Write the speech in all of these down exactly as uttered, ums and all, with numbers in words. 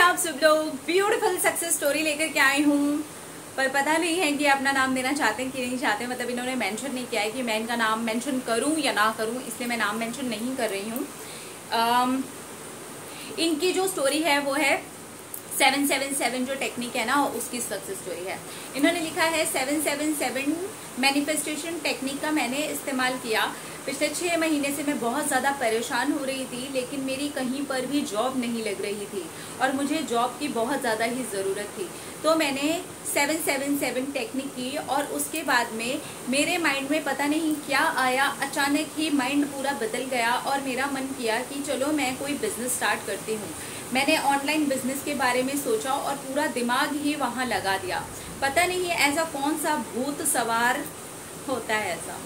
आप सब लोग ब्यूटीफुल सक्सेस स्टोरी लेकर के आए हूँ, पर पता नहीं है कि अपना नाम देना चाहते हैं कि नहीं चाहते। मतलब इन्होंने मेंशन नहीं किया है कि मैं इनका नाम मेंशन करूँ या ना करूँ, इसलिए मैं नाम मेंशन नहीं कर रही हूँ। इनकी जो स्टोरी है वो है सेवन सेवन सेवन जो टेक्निक है ना, उसकी सक्सेस स्टोरी है। इन्होंने लिखा है seven seven seven manifestation technique का मैंने इस्तेमाल किया। पिछले छः महीने से मैं बहुत ज़्यादा परेशान हो रही थी, लेकिन मेरी कहीं पर भी जॉब नहीं लग रही थी और मुझे जॉब की बहुत ज़्यादा ही ज़रूरत थी। तो मैंने सेवन सेवन सेवन टेक्निक की और उसके बाद में मेरे माइंड में पता नहीं क्या आया, अचानक ही माइंड पूरा बदल गया और मेरा मन किया कि चलो मैं कोई बिज़नेस स्टार्ट करती हूँ। मैंने ऑनलाइन बिजनेस के बारे में सोचा और पूरा दिमाग ही वहाँ लगा दिया। पता नहीं ऐसा कौन सा भूत सवार होता है, ऐसा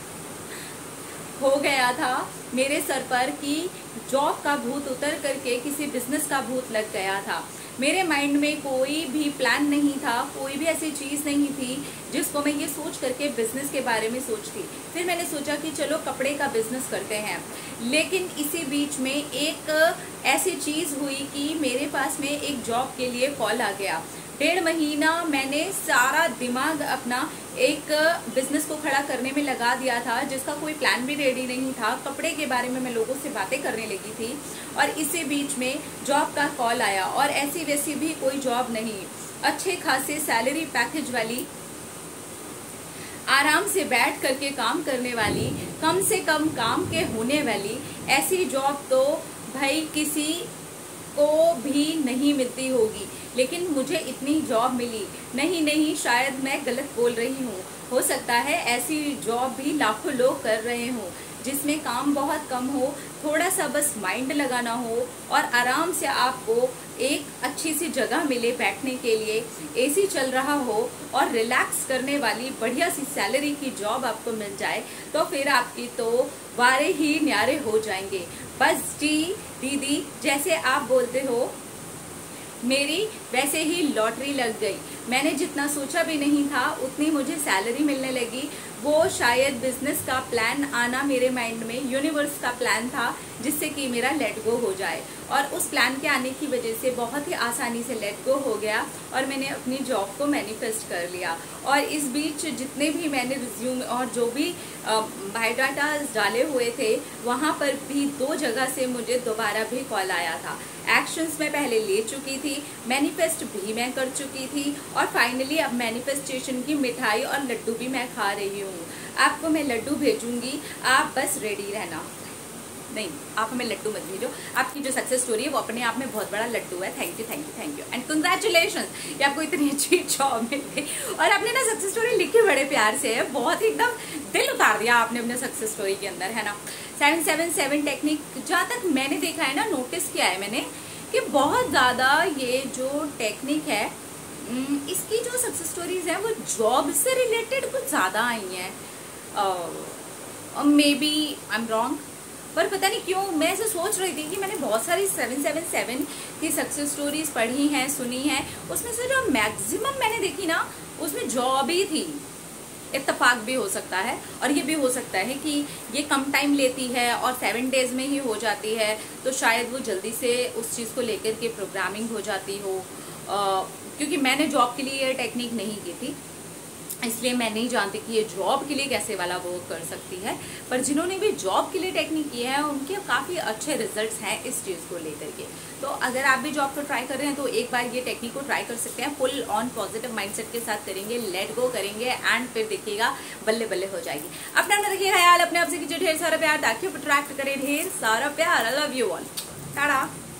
हो गया था मेरे सर पर कि जॉब का भूत उतर करके किसी बिजनेस का भूत लग गया था। मेरे माइंड में कोई भी प्लान नहीं था, कोई भी ऐसी चीज़ नहीं थी जिसको मैं ये सोच करके बिजनेस के बारे में सोचती। फिर मैंने सोचा कि चलो कपड़े का बिजनेस करते हैं, लेकिन इसी बीच में एक ऐसी चीज़ हुई कि मेरे पास में एक जॉब के लिए कॉल आ गया। डेढ़ महीना मैंने सारा दिमाग अपना एक बिजनेस को खड़ा करने में लगा दिया था, जिसका कोई प्लान भी रेडी नहीं था। कपड़े के बारे में मैं लोगों से बातें करने लगी थी और इसी बीच में जॉब का कॉल आया और ऐसी वैसी भी कोई जॉब नहीं, अच्छे खासे सैलरी पैकेज वाली, आराम से बैठ करके काम करने वाली, कम से कम काम के होने वाली ऐसी जॉब तो भाई किसी को भी नहीं मिलती होगी, लेकिन मुझे इतनी जॉब मिली। नहीं नहीं शायद मैं गलत बोल रही हूँ, हो सकता है ऐसी जॉब भी लाखों लोग कर रहे हों, जिसमें काम बहुत कम हो, थोड़ा सा बस माइंड लगाना हो और आराम से आपको एक अच्छी सी जगह मिले बैठने के लिए, एसी चल रहा हो और रिलैक्स करने वाली बढ़िया सी सैलरी की जॉब आपको मिल जाए, तो फिर आपकी तो वारे ही न्यारे हो जाएंगे। बस जी दीदी, जैसे आप बोलते हो मेरी वैसे ही लॉटरी लग गई। मैंने जितना सोचा भी नहीं था उतनी मुझे सैलरी मिलने लगी। वो शायद बिजनेस का प्लान आना मेरे माइंड में यूनिवर्स का प्लान था, जिससे कि मेरा लेट गो हो जाए, और उस प्लान के आने की वजह से बहुत ही आसानी से लेट गो हो गया और मैंने अपनी जॉब को मैनिफेस्ट कर लिया। और इस बीच जितने भी मैंने रिज्यूम और जो भी बायोडाटा डाले हुए थे, वहाँ पर भी दो जगह से मुझे दोबारा भी कॉल आया था। एक्शंस मैं पहले ले चुकी थी, मैनिफेस्ट भी मैं कर चुकी थी और फाइनली अब मैनिफेस्टेशन की मिठाई और लड्डू भी मैं खा रही हूँ। आपको मैं लड्डू भेजूंगी, आप बस रेडी रहना। नहीं, आप हमें लड्डू मत भेजो, आपकी जो सक्सेस स्टोरी है वो अपने आप में बहुत बड़ा लड्डू है। Thank you thank you thank you and congratulation कि आपको इतनी अच्छी जॉब मिल गई। और आपने ना सक्सेस स्टोरी लिखी बड़े प्यार से है, बहुत ही एकदम दिल उतार दिया आपने अपने सक्सेस स्टोरी के अंदर, है ना। सेवन सेवन सेवन टेक्निक, जहाँ तक मैंने देखा है ना, नोटिस किया है मैंने कि बहुत ज़्यादा ये जो टेक्निक है, इसकी जो सक्सेस स्टोरीज है वो जॉब से रिलेटेड कुछ ज़्यादा आई हैं। Maybe I am wrong, पर पता नहीं क्यों मैं ऐसे सोच रही थी कि मैंने बहुत सारी सेवन सेवन सेवन की सक्सेस स्टोरीज पढ़ी हैं, सुनी हैं, उसमें से जो मैक्सिमम मैंने देखी ना उसमें जॉब ही थी। इत्तेफाक भी हो सकता है और ये भी हो सकता है कि ये कम टाइम लेती है और सेवन डेज में ही हो जाती है, तो शायद वो जल्दी से उस चीज़ को लेकर के प्रोग्रामिंग हो जाती हो। आ, क्योंकि मैंने जॉब के लिए ये टेक्निक नहीं की थी, इसलिए मैं नहीं जानती कि ये जॉब के लिए कैसे वाला वर्क कर सकती है। पर जिन्होंने भी जॉब के लिए टेक्निक की है उनके काफ़ी अच्छे रिजल्ट्स हैं इस चीज़ को लेकर के। तो अगर आप भी जॉब को ट्राई कर रहे हैं तो एक बार ये टेक्निक को ट्राई कर सकते हैं। फुल ऑन पॉजिटिव माइंडसेट के साथ करेंगे, लेट गो करेंगे एंड फिर देखिएगा बल्ले बल्ले हो जाएगी। अपना ना रखिए ख्याल, अपने आप से कीजिए ढेर सारा प्यार ताकि अट्रैक्ट करें ढेर सारा प्यार। I love you all, Tata.